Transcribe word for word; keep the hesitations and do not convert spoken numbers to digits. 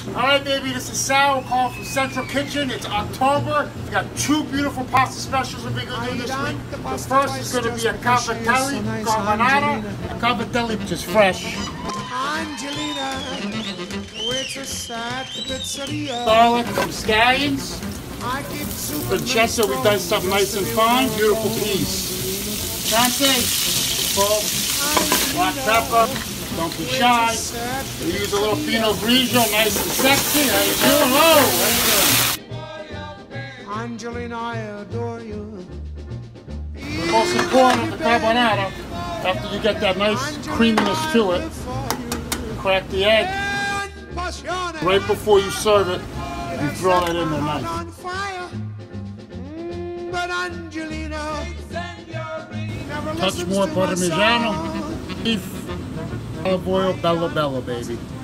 All right, baby, this is Sal. We're calling from Central Kitchen. It's October. We got two beautiful pasta specials we're going to do this week. The first is going to be a cavatelli carbonara. A cavatelli, which is fresh. Angelina, waitress at the pizzeria. Garlic from scallions. Francesca, we diced up nice and fine. Beautiful piece. Dante, salt, black pepper. Don't be shy. We use a little Pinot Grigio, nice and sexy. How you doing? Hello. How you doing? Angelina, I adore you. The most important of the carbonara, after you get that nice creaminess to it, crack the egg. Right before you serve it, you throw that in there nice. Touch more parmigiano, beef, olive oil, bella bella, baby.